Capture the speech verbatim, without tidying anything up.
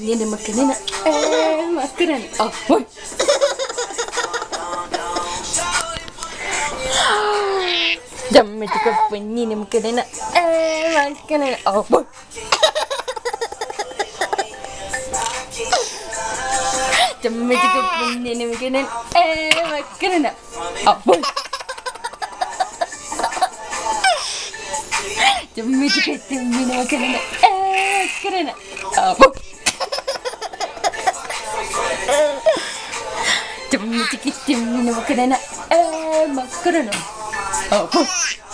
കുഞ്ഞിന്റെ മക്കനെ മക്കനാണ്. അപ്പോൾ ജമ്മറ്റിക്ക് കുഞ്ഞിന്റെ മക്കനെ മക്കനാണ്. അപ്പോൾ ജമ്മറ്റിക്ക് കുഞ്ഞിന്റെ മക്കനെ മക്കനാണ്. അപ്പോൾ ജമ്മറ്റിക്ക് കുഞ്ഞിന്റെ മക്കനെ മക്കനാണ്. അപ്പോൾ Jump, jump, jump, jump, jump, jump, jump, jump, jump, jump,